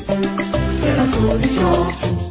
c'est la solution.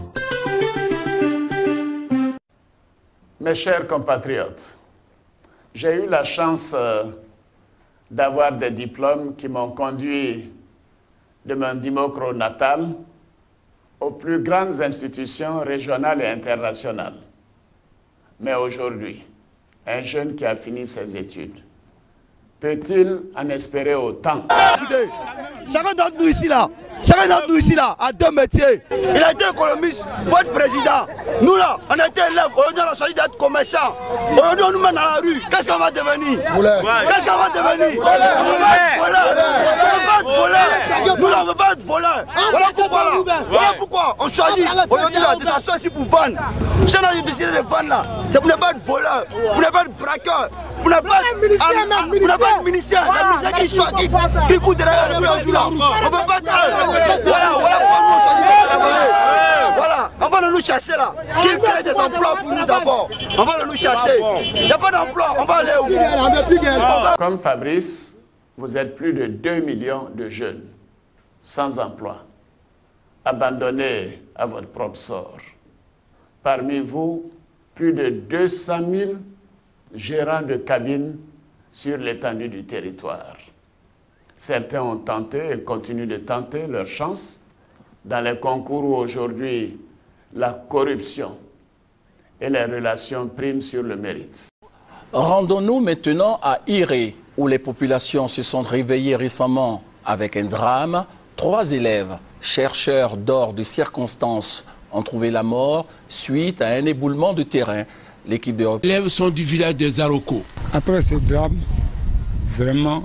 Mes chers compatriotes, j'ai eu la chance d'avoir des diplômes qui m'ont conduit de mon Dimokro natal aux plus grandes institutions régionales et internationales. Mais aujourd'hui, un jeune qui a fini ses études, peut-il en espérer autant? Écoutez, chacun d'entre nous ici là, a deux métiers. Il a été économiste, votre président. Nous là, on a été élèves, aujourd'hui on a choisi d'être commerçants. Aujourd'hui on nous met dans la rue, qu'est-ce qu'on va devenir? Qu'est-ce qu'on va devenir? On ne veut pas être voleur. Nous là, on ne veut pas être voleur. Voilà pourquoi on choisit aujourd'hui là de s'asseoir ici pour vendre. Si on a décidé de vendre là, c'est pour ne pas être voleur, pour ne pas être braqueur. Vous n'avez pas de ministère, la ministère qui coûte derrière le jour là. On ne peut pas ça. Voilà pourquoi nous on choisit de travailler. Voilà, on va nous chasser là. Qu'ils créent des emplois pour nous d'abord. On va nous chasser. Il n'y a pas d'emploi, on va aller où? Comme Fabrice, vous êtes plus de 2 millions de jeunes sans emploi, abandonnés à votre propre sort. Parmi vous, plus de 200 000 gérants de cabines sur l'étendue du territoire. Certains ont tenté et continuent de tenter leur chance dans les concours où aujourd'hui la corruption et les relations priment sur le mérite. Rendons-nous maintenant à Iré, où les populations se sont réveillées récemment avec un drame. 3 élèves, chercheurs d'or de circonstances, ont trouvé la mort suite à un éboulement de terrain. L'équipe de... Les élèves sont du village de Zaroko. Après ce drame, vraiment,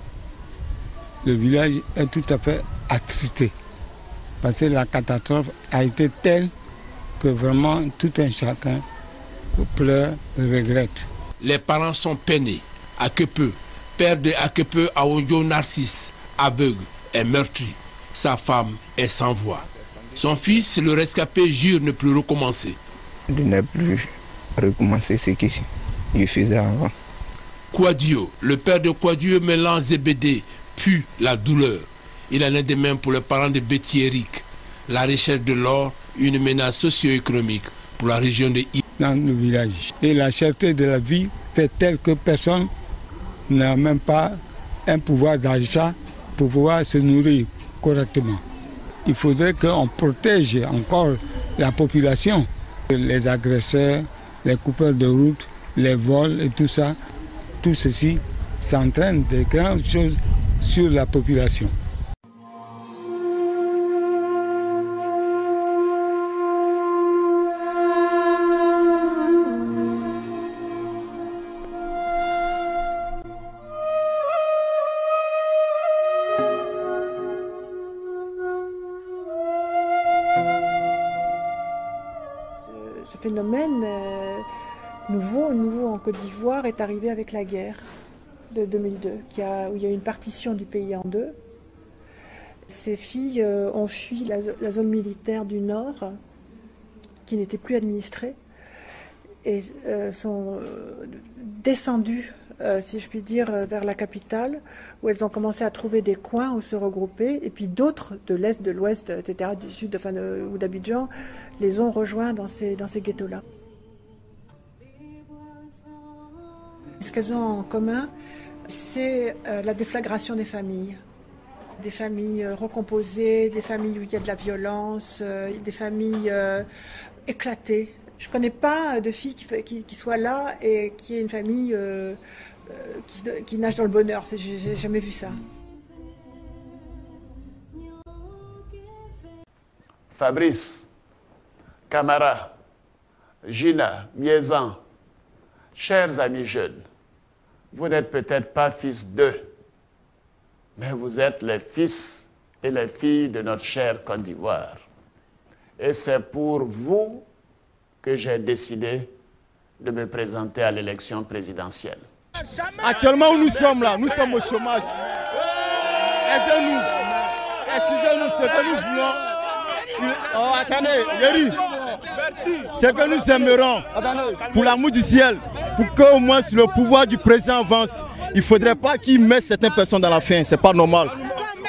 le village est tout à fait attristé. Parce que la catastrophe a été telle que vraiment tout un chacun pleure et regrette. Les parents sont peinés. Akepe, père de Akepe Aonjo Narcisse, aveugle, est meurtri. Sa femme est sans voix. Son fils, le rescapé, jure ne plus recommencer. De ne plus recommencer ce que je faisais avant. Kouadio, le père de Kouadio Mélan Zébédé, pue la douleur. Il en est de même pour les parents de Betty Eric. La recherche de l'or, une menace socio-économique pour la région de I. Dans le village. Et la cherté de la vie fait telle que personne n'a même pas un pouvoir d'achat pour pouvoir se nourrir correctement. Il faudrait qu'on protège encore la population. Les agresseurs, les coupeurs de route, les vols et tout ça, tout ceci, ça entraîne de grandes choses sur la population. Ce phénomène nouveau en Côte d'Ivoire est arrivé avec la guerre de 2002, où il y a eu une partition du pays en deux. Ces filles ont fui la zone militaire du Nord, qui n'était plus administrée, et sont descendues, si je puis dire, vers la capitale, où elles ont commencé à trouver des coins où se regrouper, et puis d'autres de l'Est, de l'Ouest, etc., du Sud, ou d'Abidjan, les ont rejoints dans ces ghettos-là. Ce qu'elles ont en commun, c'est la déflagration des familles recomposées, des familles où il y a de la violence, des familles éclatées. Je ne connais pas de fille qui soit là et qui ait une famille qui nage dans le bonheur. J'ai jamais vu ça. Fabrice, Camara, Gina, Miezan, chers amis jeunes, vous n'êtes peut-être pas fils d'eux, mais vous êtes les fils et les filles de notre chère Côte d'Ivoire. Et c'est pour vous que j'ai décidé de me présenter à l'élection présidentielle. Actuellement où nous sommes là, nous sommes au chômage. Aidez-nous, excusez-nous ce que nous voulons. Oh, attendez, Yeri, ce que nous aimerons, pour l'amour du ciel, pour qu'au moins le pouvoir du président avance, il ne faudrait pas qu'il mette certaines personnes dans la faim, c'est pas normal.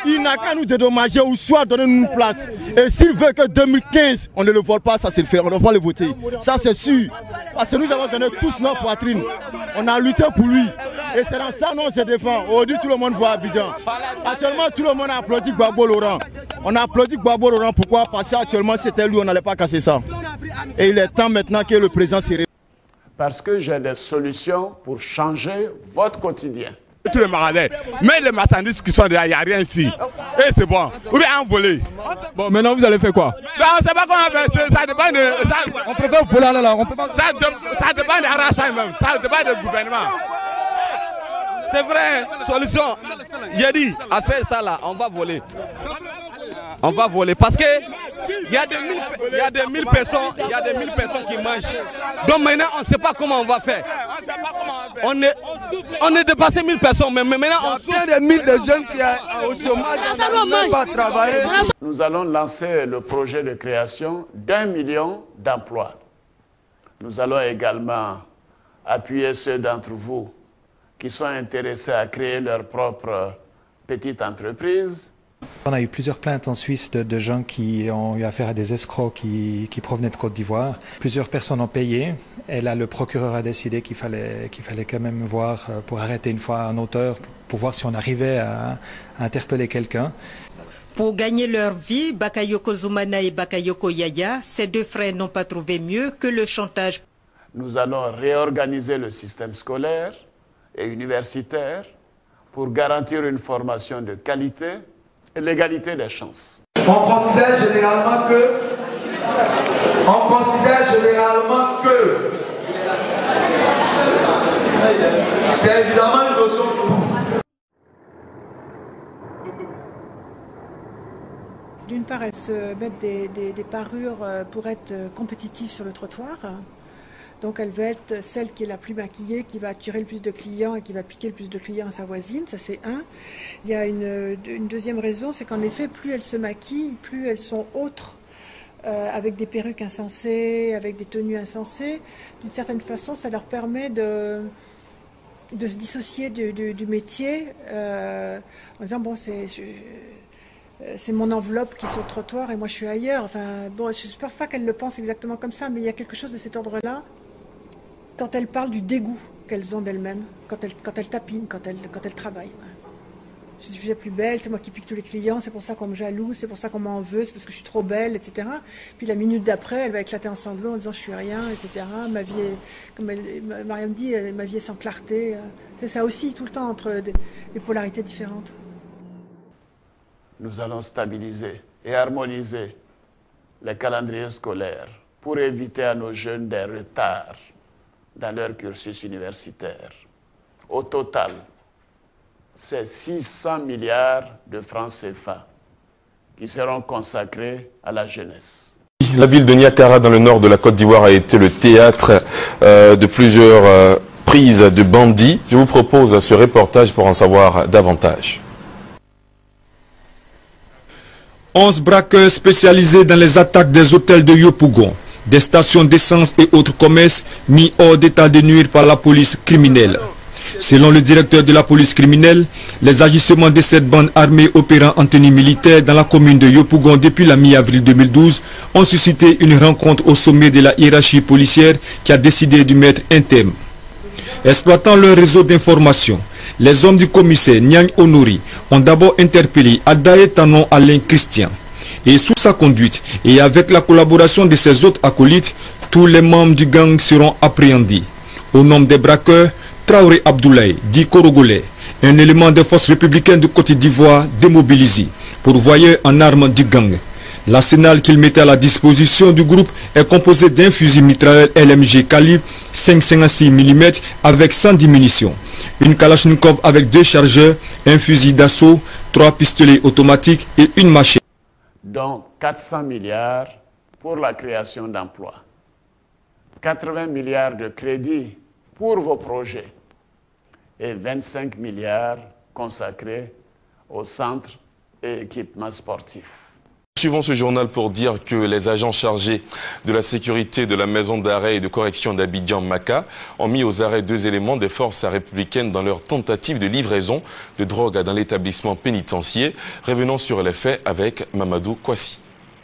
il n'a qu'à nous dédommager ou soit donner une place. Et s'il veut que 2015, on ne le vole pas, ça c'est le fait, on ne va pas le voter. Ça c'est sûr. Parce que nous avons donné tous notre poitrine. On a lutté pour lui. Et c'est dans ça qu'on se défend. Aujourd'hui, tout le monde voit Abidjan. Actuellement, tout le monde a applaudi Gbagbo Laurent. On a applaudi Gbagbo Laurent. Pourquoi? Parce qu'actuellement, c'était lui, on n'allait pas casser ça. Et il est temps maintenant que le président s'y réveille. Parce que j'ai des solutions pour changer votre quotidien. Tous les magasins, mais les marchandises qui sont derrière, il n'y a rien ici. Et c'est bon. Ou bien envolé. Bon, maintenant vous allez faire quoi? Non, c'est pas comment faire. Ça dépend de. On préfère voler là. Ça dépend des races même. Ça dépend du gouvernement. C'est vrai, solution. J'ai dit, à faire ça là, on va voler. On va voler parce que il y a des 1000 personnes qui mangent. Donc maintenant on ne sait pas comment on va faire. On est dépassé 1000 personnes, mais maintenant on souffre des 1000 jeunes qui sont au chômage, on n'a même pas travaillé. Nous allons lancer le projet de création d'1 million d'emplois. Nous allons également appuyer ceux d'entre vous qui sont intéressés à créer leur propre petite entreprise. On a eu plusieurs plaintes en Suisse de gens qui ont eu affaire à des escrocs qui provenaient de Côte d'Ivoire. Plusieurs personnes ont payé et là le procureur a décidé qu'il fallait quand même voir pour arrêter une fois un auteur, pour voir si on arrivait à interpeller quelqu'un. Pour gagner leur vie, Bakayoko Zoumana et Bakayoko Yaya, ces deux frères n'ont pas trouvé mieux que le chantage. Nous allons réorganiser le système scolaire et universitaire pour garantir une formation de qualité et l'égalité des chances. On considère généralement que c'est évidemment une notion floue. D'une part, elles se mettent des parures pour être compétitives sur le trottoir. Donc elle veut être celle qui est la plus maquillée, qui va attirer le plus de clients et qui va piquer le plus de clients à sa voisine, ça c'est un. Il y a une deuxième raison, c'est qu'en effet, plus elles se maquillent, plus elles sont autres, avec des perruques insensées, avec des tenues insensées. D'une certaine façon, ça leur permet de se dissocier du métier en disant bon c'est mon enveloppe qui est sur le trottoir et moi je suis ailleurs. Enfin bon, je ne pense pas qu'elles le pensent exactement comme ça, mais il y a quelque chose de cet ordre-là. Quand elles parlent du dégoût qu'elles ont d'elles-mêmes, quand elles tapinent, quand elles travaillent. Je suis la plus belle, c'est moi qui pique tous les clients, c'est pour ça qu'on me jalouse, c'est pour ça qu'on m'en veut, c'est parce que je suis trop belle, etc. Puis la minute d'après, elle va éclater en sanglots en disant je suis rien, etc. Ma vie est, comme Mariam dit, ma vie est sans clarté. C'est ça aussi, tout le temps, entre des polarités différentes. Nous allons stabiliser et harmoniser les calendriers scolaires pour éviter à nos jeunes des retards dans leur cursus universitaire. Au total, c'est 600 milliards de francs CFA qui seront consacrés à la jeunesse. La ville de Niakara, dans le nord de la Côte d'Ivoire, a été le théâtre de plusieurs prises de bandits. Je vous propose ce reportage pour en savoir davantage. 11 braqueurs spécialisés dans les attaques des hôtels de Yopougon, des stations d'essence et autres commerces mis hors d'état de nuire par la police criminelle. Selon le directeur de la police criminelle, les agissements de cette bande armée opérant en tenue militaire dans la commune de Yopougon depuis la mi-avril 2012 ont suscité une rencontre au sommet de la hiérarchie policière qui a décidé de mettre un terme. Exploitant leur réseau d'information, les hommes du commissaire Nyang Honori ont d'abord interpellé Adaye Tanon Alain Christian. Et sous sa conduite et avec la collaboration de ses autres acolytes, tous les membres du gang seront appréhendés. Au nom des braqueurs, Traoré Abdoulaye, dit Korogolais, un élément des forces républicaines de Côte d'Ivoire démobilisé, pourvoyeur en armes du gang. L'arsenal qu'il mettait à la disposition du groupe est composé d'un fusil mitrailleur LMG calibre 5,56 mm avec 110 munitions, une Kalachnikov avec 2 chargeurs, un fusil d'assaut, 3 pistolets automatiques et une machette. Donc 400 milliards pour la création d'emplois, 80 milliards de crédits pour vos projets et 25 milliards consacrés aux centres et équipements sportifs. Suivons ce journal pour dire que les agents chargés de la sécurité de la maison d'arrêt et de correction d'Abidjan-Maka ont mis aux arrêts 2 éléments des forces républicaines dans leur tentative de livraison de drogue dans l'établissement pénitentiaire. Revenons sur les faits avec Mamadou Kwasi.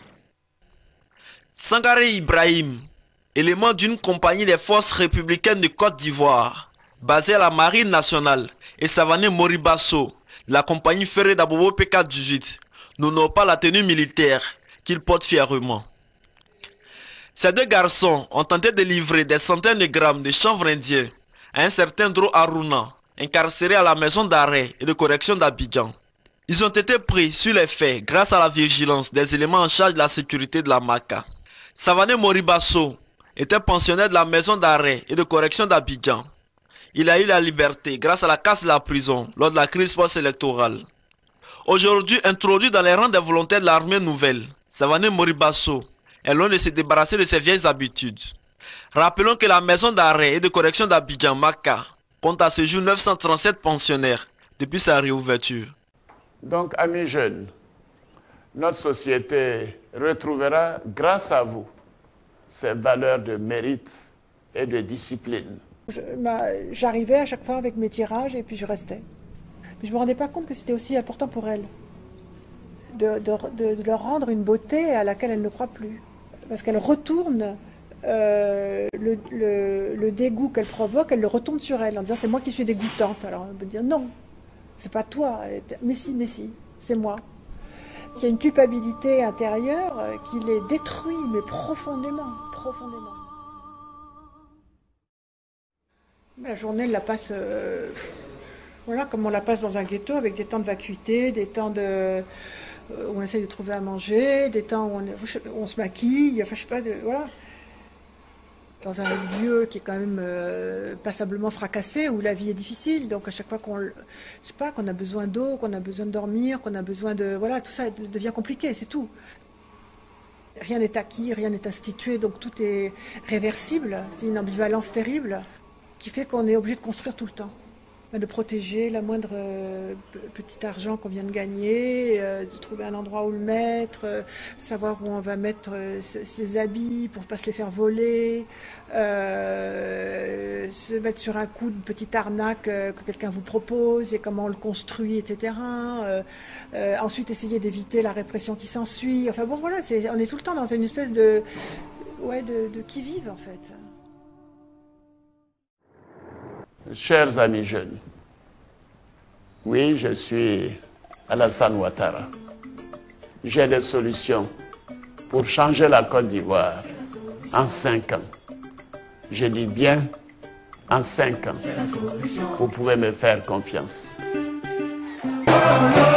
Sangaré Ibrahim, élément d'une compagnie des forces républicaines de Côte d'Ivoire, basée à la Marine nationale, et Savané Moribasso, la compagnie ferrée d'Abobo PK-18, n'honorent pas la tenue militaire qu'ils portent fièrement. Ces 2 garçons ont tenté de livrer des centaines de grammes de chanvre indien à un certain Dro Aruna, incarcéré à la maison d'arrêt et de correction d'Abidjan. Ils ont été pris sur les faits grâce à la vigilance des éléments en charge de la sécurité de la Maka. Savané Moribasso était pensionnaire de la maison d'arrêt et de correction d'Abidjan. Il a eu la liberté grâce à la casse de la prison lors de la crise post-électorale. Aujourd'hui introduit dans les rangs des volontaires de l'armée nouvelle, Savané Moribasso est loin de se débarrasser de ses vieilles habitudes. Rappelons que la maison d'arrêt et de correction d'Abidjan Maka compte à ce jour 937 pensionnaires depuis sa réouverture. Donc, amis jeunes, notre société retrouvera, grâce à vous, ses valeurs de mérite et de discipline. J'arrivais à chaque fois avec mes tirages et puis je restais. Mais je ne me rendais pas compte que c'était aussi important pour elles de leur rendre une beauté à laquelle elles ne croient plus. Parce qu'elles retournent le dégoût qu'elles provoquent, elles le retournent sur elles en disant c'est moi qui suis dégoûtante. Alors on peut dire non, c'est pas toi, mais si, c'est moi. Il y a une culpabilité intérieure qui les détruit, mais profondément. La journée, elle la passe... Voilà, comme on la passe dans un ghetto, avec des temps de vacuité, des temps où on essaie de trouver à manger, des temps où on se maquille, enfin je sais pas, voilà. Dans un lieu qui est quand même passablement fracassé, où la vie est difficile, donc à chaque fois qu'on a besoin d'eau, qu'on a besoin de dormir, qu'on a besoin de... Voilà, tout ça devient compliqué, c'est tout. Rien n'est acquis, rien n'est institué, donc tout est réversible. C'est une ambivalence terrible qui fait qu'on est obligé de construire tout le temps. De protéger la moindre petit argent qu'on vient de gagner, de trouver un endroit où le mettre, savoir où on va mettre ses habits pour ne pas se les faire voler, se mettre sur un coup de petite arnaque que quelqu'un vous propose et comment on le construit, etc. Ensuite, essayer d'éviter la répression qui s'ensuit. Enfin bon, voilà, on est tout le temps dans une espèce de qui-vive, en fait. Chers amis jeunes, oui, je suis Alassane Ouattara. J'ai des solutions pour changer la Côte d'Ivoire en 5 ans. Je dis bien en 5 ans. Vous pouvez me faire confiance.